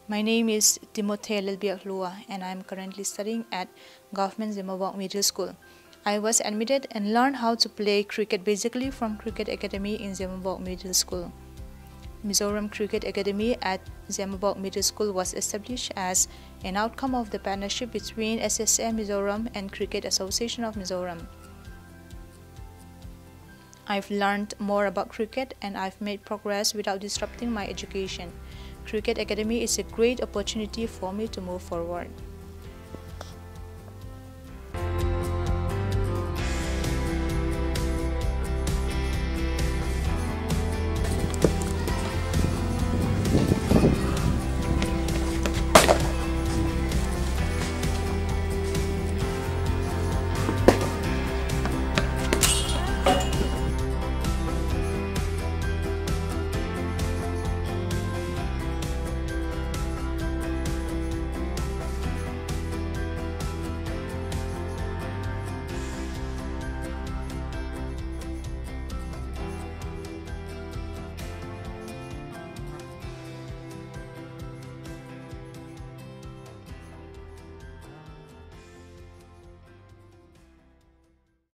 My name is Timothe Lalbiakhlua and I am currently studying at Government Zimbabwe Middle School. I was admitted and learned how to play cricket basically from Cricket Academy in Zimbabwe Middle School. Mizoram Cricket Academy at Zimbabwe Middle School was established as an outcome of the partnership between SSM Mizoram and Cricket Association of Mizoram. I've learned more about cricket and I've made progress without disrupting my education. Cricket Academy is a great opportunity for me to move forward.